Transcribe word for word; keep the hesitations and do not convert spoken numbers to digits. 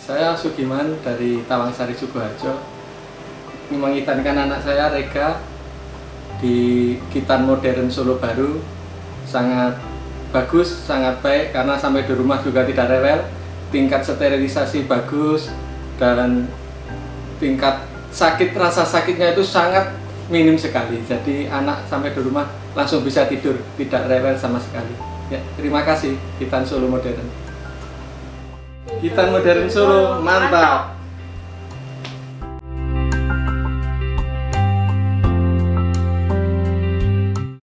Saya Sugiman dari Tawangsari, Sukoharjo. Mengitankan anak saya Rega di Kitan Modern Solo Baru. Sangat bagus, sangat baik karena sampai di rumah juga tidak rewel. Tingkat sterilisasi bagus dan tingkat sakit, rasa sakitnya itu sangat minim sekali. Jadi anak sampai di rumah langsung bisa tidur, tidak rewel sama sekali. Ya, terima kasih Kitan Solo Modern. Kitan Modern Solo, mantap!